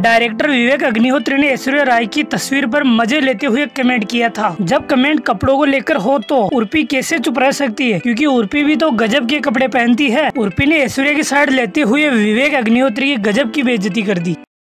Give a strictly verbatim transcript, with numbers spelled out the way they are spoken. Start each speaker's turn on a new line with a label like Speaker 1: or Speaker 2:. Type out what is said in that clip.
Speaker 1: Director Vivek Agnihotri ने ऐश्वर्या राय की तस्वीर पर मजे लेते हुए कमेंट किया था, जब कमेंट कपड़ों को लेकर हो तो उर्फी कैसे चुप रह सकती है, क्योंकि उर्फी भी तो गजब के कपड़े पहनती है। उर्फी ने ऐश्वर्या की साइड लेते हुए विवेक अग्निहोत्री की गजब की बेइज्जती कर दी।